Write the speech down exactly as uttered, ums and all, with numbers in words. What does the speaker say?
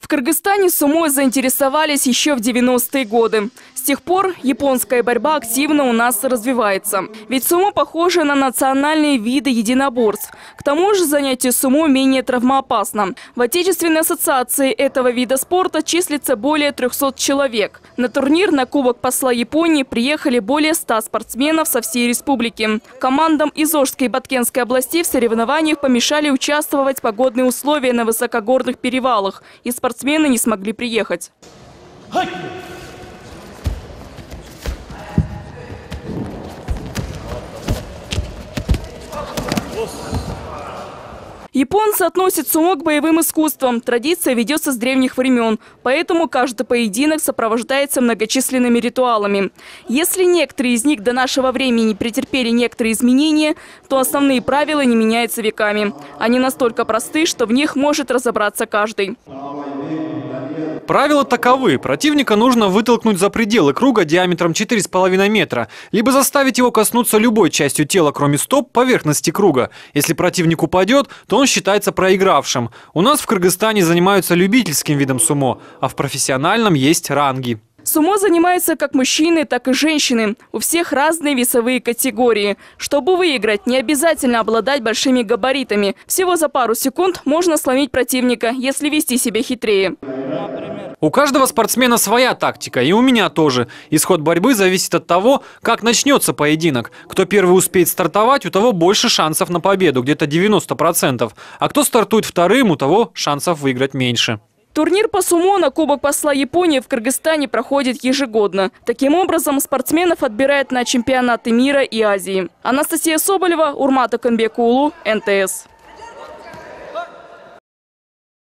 В Кыргызстане сумо заинтересовались еще в девяностые годы. С тех пор японская борьба активно у нас развивается. Ведь сумо похоже на национальные виды единоборств. К тому же занятие сумо менее травмоопасно. В Отечественной ассоциации этого вида спорта числится более трёхсот человек. На турнир на Кубок посла Японии приехали более ста спортсменов со всей республики. Командам из Ожской и Баткенской областей в соревнованиях помешали участвовать погодные условия на высокогорных перевалах, и спортсмены не смогли приехать. Японцы относят сумо к боевым искусствам. Традиция ведется с древних времен, поэтому каждый поединок сопровождается многочисленными ритуалами. Если некоторые из них до нашего времени претерпели некоторые изменения, то основные правила не меняются веками. Они настолько просты, что в них может разобраться каждый. Правила таковы. Противника нужно вытолкнуть за пределы круга диаметром четыре с половиной метра, либо заставить его коснуться любой частью тела, кроме стоп, поверхности круга. Если противник упадет, то он считается проигравшим. У нас в Кыргызстане занимаются любительским видом сумо, а в профессиональном есть ранги. Сумо занимаются как мужчины, так и женщины. У всех разные весовые категории. Чтобы выиграть, не обязательно обладать большими габаритами. Всего за пару секунд можно сломить противника, если вести себя хитрее. У каждого спортсмена своя тактика, и у меня тоже. Исход борьбы зависит от того, как начнется поединок. Кто первый успеет стартовать, у того больше шансов на победу, где-то девяносто процентов. А кто стартует вторым, у того шансов выиграть меньше. Турнир по сумо на Кубок посла Японии в Кыргызстане проходит ежегодно. Таким образом, спортсменов отбирают на чемпионаты мира и Азии. Анастасия Соболева, Урмат Аканбекулу, эн тэ эс.